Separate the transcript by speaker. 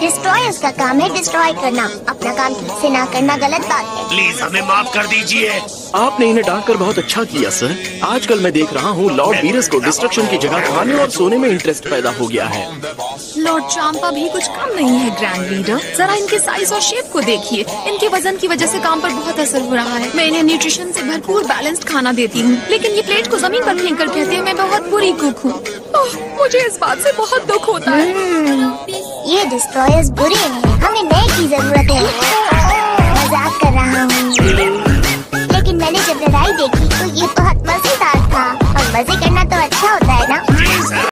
Speaker 1: Destroyers का काम है डिस्ट्रॉय करना, अपना काम ठीक से ना करना गलत बात है।
Speaker 2: प्लीज हमें माफ कर दीजिए।
Speaker 3: आपने इन्हें डांटकर बहुत अच्छा किया सर। आजकल मैं देख रहा हूँ लॉर्ड बीरस को डिस्ट्रक्शन की जगह खाने और सोने में इंटरेस्ट पैदा हो गया है।
Speaker 4: लॉर्ड चांपा भी कुछ कम नहीं है ग्रैंड लीडर। जरा इनके साइज और शेप को देखिए। इनके वजन की वजह से काम पर बहुत असर हो रहा है। मैं इन्हें न्यूट्रिशन से भरपूर बैलेंस्ड खाना देती हूँ, लेकिन ये प्लेट को जमीन पर फेंक कर कहते हैं मैं बहुत बुरी कुक हूँ। मुझे इस बात से बहुत दुख होता है।
Speaker 1: ये डिस्ट्रॉयर्स बुरे हैं, हमें नए की जरूरत है। मजाक कर रहा हूँ, लेकिन मैंने जब लड़ाई देखी तो ये बहुत मजेदार था और मजे